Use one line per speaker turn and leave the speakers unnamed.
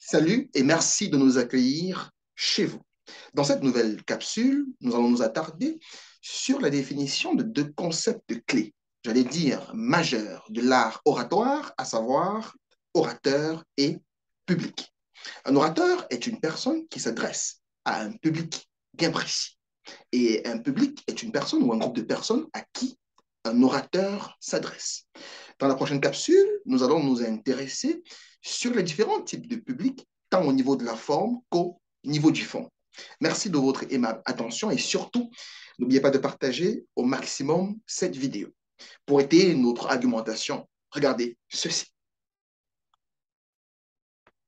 Salut et merci de nous accueillir chez vous. Dans cette nouvelle capsule, nous allons nous attarder sur la définition de deux concepts clés, j'allais dire majeurs de l'art oratoire, à savoir orateur et public. Un orateur est une personne qui s'adresse à un public bien précis. Et un public est une personne ou un groupe de personnes à qui un orateur s'adresse. Dans la prochaine capsule, nous allons nous intéresser sur les différents types de publics, tant au niveau de la forme qu'au niveau du fond. Merci de votre aimable attention et surtout, n'oubliez pas de partager au maximum cette vidéo. Pour aider notre argumentation, regardez ceci.